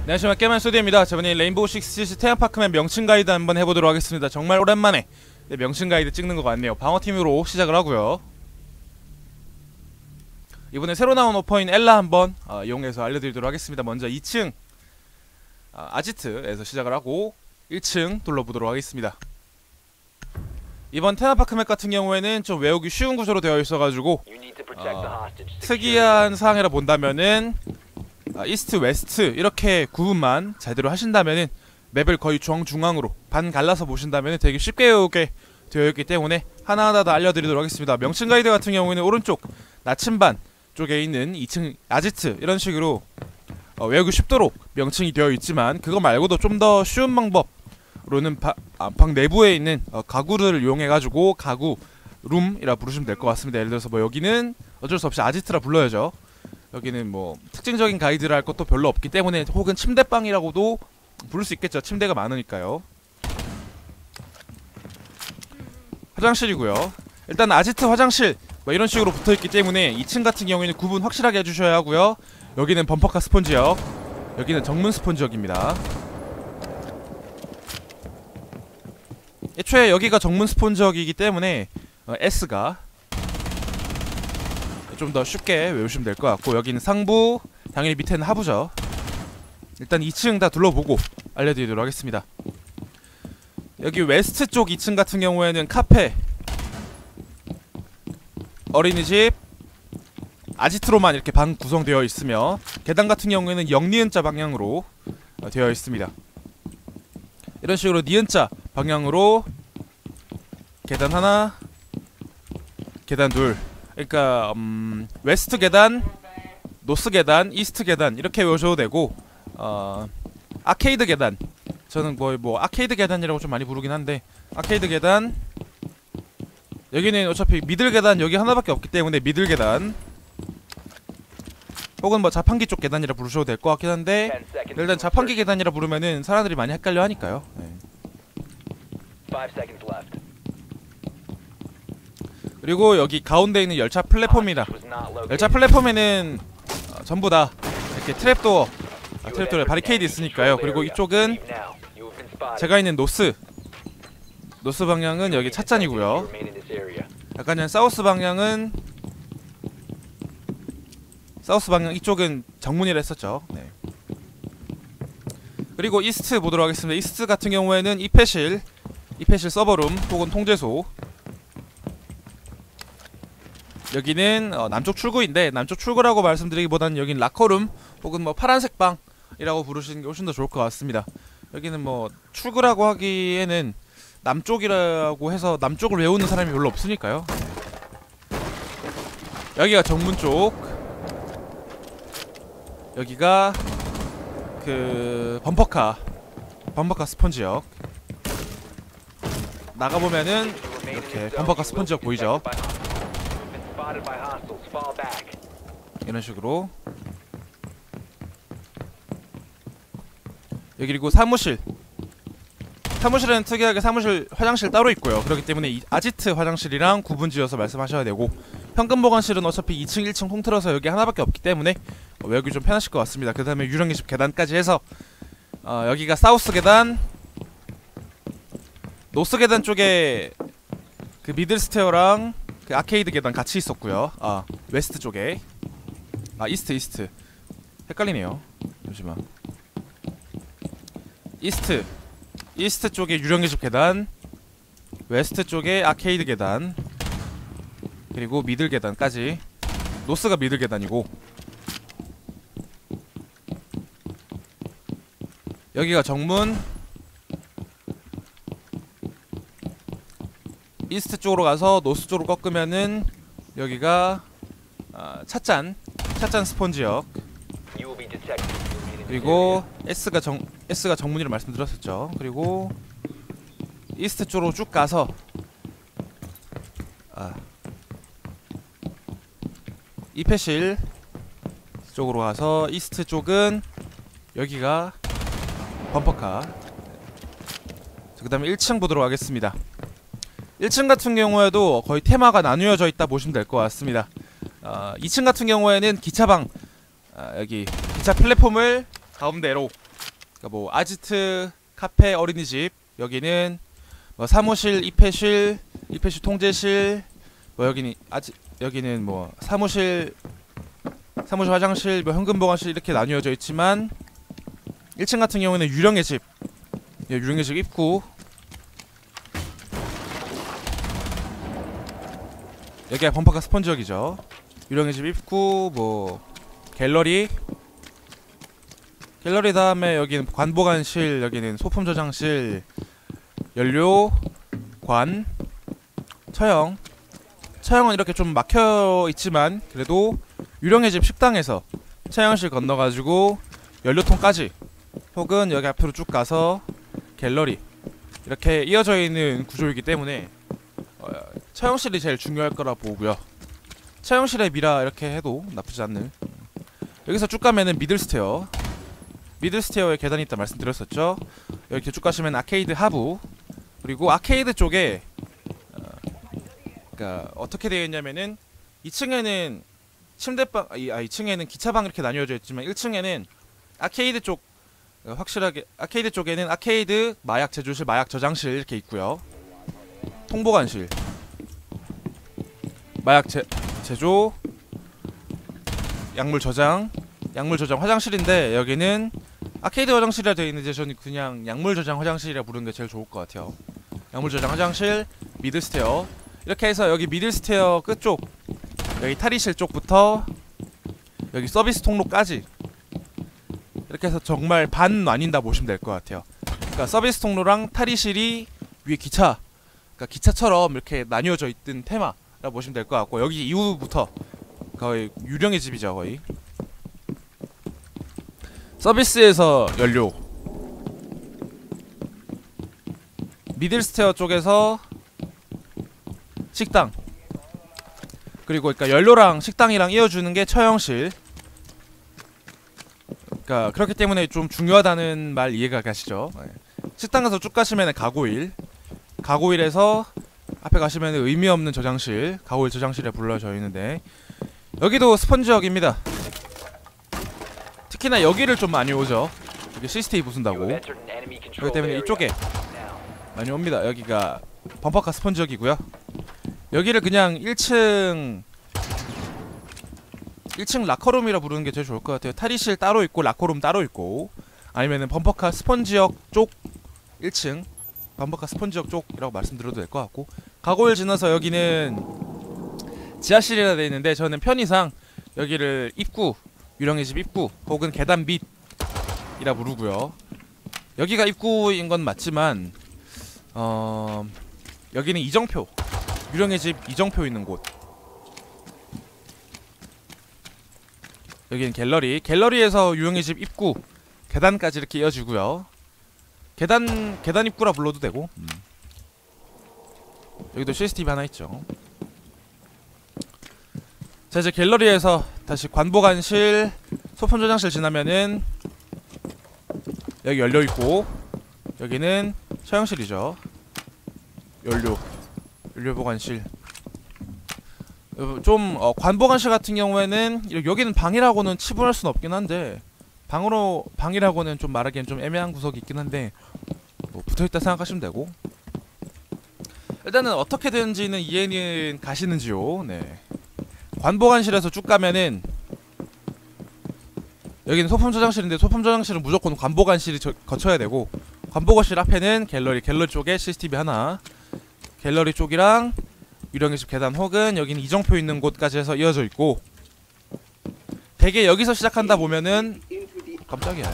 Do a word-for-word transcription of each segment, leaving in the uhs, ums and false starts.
안녕하십니까, 게임한 소디입니다. 저번에 레인보우 식스 시리즈 테마파크맨 명칭 가이드 한번 해보도록 하겠습니다. 정말 오랜만에 네, 명칭 가이드 찍는 것 같네요. 방어팀으로 시작을 하고요. 이번에 새로 나온 오퍼인 엘라 한번 어, 이용해서 알려드리도록 하겠습니다. 먼저 이 층 어, 아지트에서 시작을 하고 일 층 둘러보도록 하겠습니다. 이번 테마파크맵 같은 경우에는 좀 외우기 쉬운 구조로 되어 있어가지고 어, 특이한 사항이라 본다면은 아, 이스트, 웨스트 이렇게 구분만 제대로 하신다면은 맵을 거의 중앙중앙으로 반 갈라서 보신다면은 되게 쉽게 외우게 되어 있기 때문에 하나하나 다 알려드리도록 하겠습니다. 명칭 가이드 같은 경우에는 오른쪽 나침반 쪽에 있는 이 층 아지트 이런 식으로 어, 외우기 쉽도록 명칭이 되어 있지만 그거 말고도 좀 더 쉬운 방법으로는 바, 아, 방 내부에 있는 어, 가구를 이용해가지고 가구 룸이라 부르시면 될 것 같습니다. 예를 들어서 뭐 여기는 어쩔 수 없이 아지트라 불러야죠. 여기는 뭐 특징적인 가이드를 할 것도 별로 없기 때문에 혹은 침대방이라고도 부를 수 있겠죠. 침대가 많으니까요. 화장실이고요. 일단 아지트 화장실 뭐 이런 식으로 붙어있기 때문에 이 층 같은 경우에는 구분 확실하게 해주셔야 하고요. 여기는 범퍼카 스폰지역, 여기는 정문 스폰지역입니다. 애초에 여기가 정문 스폰지역이기 때문에 어, S가 좀 더 쉽게 외우시면 될 것 같고, 여기는 상부, 당연히 밑에는 하부죠. 일단 이 층 다 둘러보고 알려드리도록 하겠습니다. 여기 웨스트 쪽 이 층 같은 경우에는 카페, 어린이집, 아지트로만 이렇게 방 구성되어 있으며 계단 같은 경우에는 영니은자 방향으로 되어 있습니다. 이런 식으로 니은자 방향으로 계단 하나, 계단 둘, 그러니까 음, 웨스트 계단, 노스 계단, 이스트 계단 이렇게 외우셔도 되고, 어, 아케이드 계단, 저는 거의 뭐 아케이드 계단이라고 좀 많이 부르긴 한데 아케이드 계단, 여기는 어차피 미들 계단 여기 하나밖에 없기 때문에 미들 계단, 혹은 뭐 자판기 쪽 계단이라 부르셔도 될 것 같긴 한데 일단 자판기 계단이라 부르면은 사람들이 많이 헷갈려 하니까요. 네. 그리고 여기 가운데 있는 열차 플랫폼이다. 열차 플랫폼에는 어, 전부 다 이렇게 트랩도어, 아, 트랩도어에 바리케이드 있으니까요. 그리고 이쪽은 제가 있는 노스 노스 방향은 여기 찻잔이고요. 약간 전 사우스 방향은 사우스 방향 이쪽은 정문이라 했었죠. 네. 그리고 이스트 보도록 하겠습니다. 이스트 같은 경우에는 입회실, 입회실 서버룸 혹은 통제소, 여기는 어, 남쪽 출구인데 남쪽 출구라고 말씀드리기보다는 여기는 라커룸 혹은 뭐 파란색 방이라고 부르시는 게 훨씬 더 좋을 것 같습니다. 여기는 뭐 출구라고 하기에는 남쪽이라고 해서 남쪽을 외우는 사람이 별로 없으니까요. 여기가 정문 쪽, 여기가 그 범퍼카 범퍼카 스폰지역. 나가보면은 이렇게 범퍼카 스폰지역 보이죠? 이런 식으로. 여기 그리고 사무실, 사무실은 특이하게 사무실 화장실 따로 있고요. 그렇기 때문에 이 아지트 화장실이랑 구분지어서 말씀하셔야 되고, 현금 보관실은 어차피 이 층 일 층 통틀어서 여기 하나밖에 없기 때문에 어, 외우기 좀 편하실 것 같습니다. 그 다음에 유령의집 계단까지 해서 어, 여기가 사우스 계단, 노스 계단 쪽에 그 미들 스테어랑 그 아케이드 계단 같이 있었고요. 아, 웨스트 쪽에, 아 이스트 이스트 헷갈리네요. 잠시만. 이스트 이스트 쪽에 유령의 집 계단, 웨스트 쪽에 아케이드 계단, 그리고 미들 계단까지. 노스가 미들 계단이고 여기가 정문. 이스트 쪽으로 가서 노스 쪽으로 꺾으면은 여기가 아, 찻잔 찻잔 스폰지역. 그리고 S가 정 S가 정문이라 말씀드렸었죠. 그리고 이스트 쪽으로 쭉 가서 아, 입회실 쪽으로 가서 이스트 쪽은 여기가 범퍼카. 그 다음에 일 층 보도록 하겠습니다. 일 층 같은 경우에도 거의 테마가 나누어져 있다 보시면 될 것 같습니다. 어, 이 층 같은 경우에는 기차방, 어, 여기 기차 플랫폼을 가운데로 그러니까 뭐 아지트, 카페, 어린이집, 여기는 뭐 사무실, 입회실, 입회실 통제실, 뭐 여기는 아지 여기는 뭐 사무실, 사무실 화장실, 뭐 현금 보관실 이렇게 나뉘어져 있지만 일 층 같은 경우에는 유령의 집, 예, 유령의 집 입구. 여기가 범퍼카 스폰 지역이죠. 유령의 집 입구, 뭐 갤러리, 갤러리 다음에 여기는 관보관실, 여기는 소품 저장실, 연료, 관, 처형. 처형은 이렇게 좀 막혀 있지만 그래도 유령의 집 식당에서 처형실 건너가지고 연료통까지, 혹은 여기 앞으로 쭉 가서 갤러리, 이렇게 이어져 있는 구조이기 때문에 어, 처형실이 제일 중요할 거라 보고요. 처형실에 미라 이렇게 해도 나쁘지 않는. 여기서 쭉 가면은 미들스테어, 미들스테어에 계단이 있다 말씀드렸었죠. 이렇게 쭉 가시면 아케이드 하부, 그리고 아케이드 쪽에 어, 그러니까 어떻게 되어 있냐면은 이 층에는 침대방, 아, 이 층에는 기차방 이렇게 나뉘어져 있지만 일 층에는 아케이드 쪽, 어, 확실하게 아케이드 쪽에는 아케이드, 마약 제조실, 마약 저장실 이렇게 있고요. 통보관실, 마약 제, 제조, 약물 저장, 약물 저장 화장실인데 여기는 아케이드 화장실이라 되어 있는데 저는 그냥 약물 저장 화장실이라 부르는 게 제일 좋을 것 같아요. 약물 저장 화장실, 미들스테어, 이렇게 해서 여기 미들스테어 끝쪽, 여기 탈의실 쪽부터 여기 서비스 통로까지 이렇게 해서 정말 반 나뉜다 보시면 될 것 같아요. 그러니까 서비스 통로랑 탈의실이 위에 기차, 그러니까 기차처럼 이렇게 나뉘어져 있던 테마라 보시면 될 것 같고, 여기 이후부터 거의 유령의 집이죠. 거의 서비스에서 연료, 미들스테어 쪽에서 식당, 그리고 그러니까 연료랑 식당이랑 이어주는 게 처형실. 그러니까 그렇기 때문에 좀 중요하다는 말 이해가 가시죠? 네. 식당 가서 쭉 가시면 가고일, 가고일에서 앞에 가시면 의미 없는 저장실, 가고일 저장실에 불러져 있는데 여기도 스폰 지역입니다. 특히나 여기를 좀 많이 오죠. 여기 씨씨티비 부순다고. 그렇기 때문에 이쪽에 많이 옵니다. 여기가 범퍼카 스폰 지역이고요. 여기를 그냥 일 층 일 층 라커룸이라 부르는 게 제일 좋을 것 같아요. 탈의실 따로 있고 라커룸 따로 있고, 아니면은 범퍼카 스폰 지역 쪽 일 층, 범퍼카 스폰 지역 쪽이라고 말씀드려도 될 것 같고, 가고일 지나서 여기는 지하실이라 되어 있는데 저는 편의상 여기를 입구, 유령의 집 입구 혹은 계단 밑이라 부르고요. 여기가 입구인 건 맞지만 어... 여기는 이정표, 유령의 집 이정표 있는 곳. 여기는 갤러리, 갤러리에서 유령의 집 입구 계단까지 이렇게 이어지고요. 계단 계단 입구라 불러도 되고. 음. 여기도 씨씨티비 하나 있죠. 자, 이제 갤러리에서 다시 관보관실, 소품 저장실 지나면은 여기 연료 있고, 여기는 처형실이죠. 연료, 연료 보관실. 좀 어, 관보관실 같은 경우에는 여기는 방이라고는 치부할 수는 없긴 한데, 방으로 방이라고는 좀 말하기엔 좀 애매한 구석이 있긴 한데 뭐 붙어있다 생각하시면 되고, 일단은 어떻게 되는지는 이해는 가시는지요? 네. 관보관실에서 쭉 가면은 여기는 소품 저장실인데, 소품 저장실은 무조건 관보관실이 저, 거쳐야 되고, 관보관실 앞에는 갤러리, 갤러리 쪽에 씨씨티비 하나, 갤러리 쪽이랑 유령의 집 계단 혹은 여기는 이정표 있는 곳까지 해서 이어져 있고, 대개 여기서 시작한다 보면은 깜짝이야.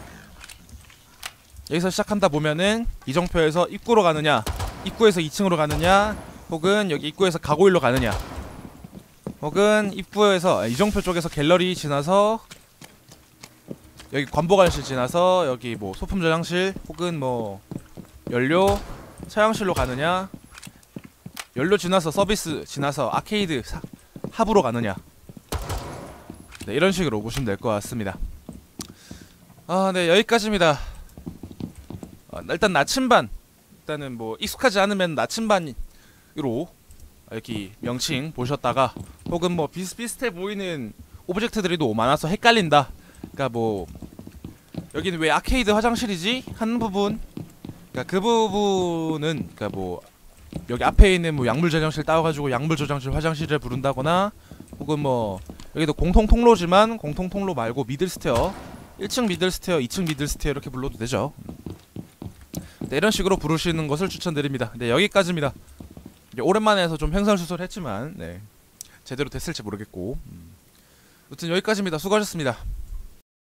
여기서 시작한다 보면은 이정표에서 입구로 가느냐, 입구에서 이 층으로 가느냐, 혹은 여기 입구에서 가고일로 가느냐, 혹은 입구에서 이정표 쪽에서 갤러리 지나서 여기 관보관실 지나서 여기 뭐 소품 저장실 혹은 뭐 연료 차량실로 가느냐, 연료 지나서 서비스 지나서 아케이드 사, 합으로 가느냐. 네, 이런 식으로 보시면 될 것 같습니다. 아, 네, 여기까지입니다. 아, 일단 나침반, 일단은 뭐 익숙하지 않으면 나침반으로 여기 명칭 보셨다가, 혹은 뭐 비슷비슷해 보이는 오브젝트들이 너무 많아서 헷갈린다, 그러니까 뭐 여기는 왜 아케이드 화장실이지? 하는 부분, 그러니까 그 부분은 그러니까 뭐 여기 앞에 있는 뭐 약물 저장실 따와가지고 약물 저장실 화장실을 부른다거나, 혹은 뭐 여기도 공통 통로지만 공통 통로 말고 미들 스테어, 일 층 미들 스테어, 이 층 미들 스테어 이렇게 불러도 되죠. 네, 이런 식으로 부르시는 것을 추천드립니다. 네, 여기까지입니다. 이제 오랜만에 해서 좀 횡설수설했지만 네, 제대로 됐을지 모르겠고, 음. 아무튼 여기까지입니다. 수고하셨습니다.